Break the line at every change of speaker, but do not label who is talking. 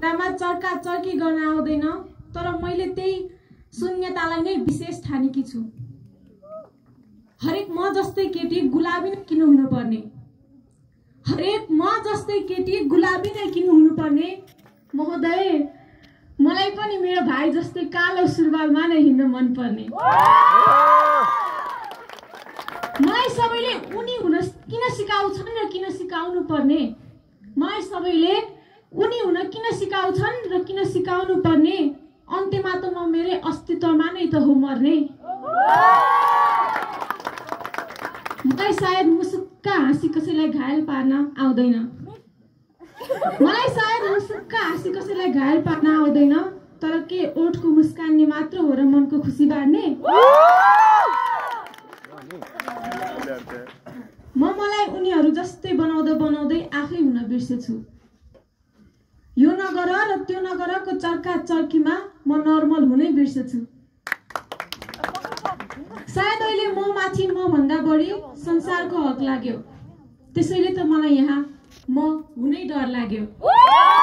ढुङ्गामा चर्का चर्की गर्न आउँदैन, तर मैले त्यही शून्यतालाई नै विशेष ठानेकी छु। हरेक म जस्तै केटी गुलाबी नै किन हुनुपर्ने? हरेक म जस्तै केटी गुलाबी नै किन हुनुपर्ने? महोदय, मलाई पनि मेरो भाइ जस्तै कालो सुरुवालमा नै हिँड्न मन पर्ने। मलाई सबैले उनी हुन किन सिकाउँछन् र किन सिकाउनु पर्ने? मलाई सबैले उनी हुन किन सिकाउँछन् र किन सिकाउनु पर्ने? अन्त्यमा त म मेरो अस्तित्वमा नै त हो मर्ने। मलाई सायद मुसुक्क हाँसी कसैलाई घायल पार्न आउँदैन। मलाई सायद मुसुक्क हाँसी कसैलाई घायल पार्न आउँदैन, तर के ओठको मुस्कानले मात्र हो र मनको खुसी बाड्ने? मलाई उनीहरू जस्तै बनाउँदै बनाउँदै आफै हुन बिर्सेछु। यो नगर र त्यो नगरको चर्का चर्कीमा म नर्मल हुनै बिर्सेछु। सायद अहिले म माथि म भन्दा बढी संसारको हक लाग्यो, त्यसैले त मलाई यहाँ म हुनै डर लाग्यो।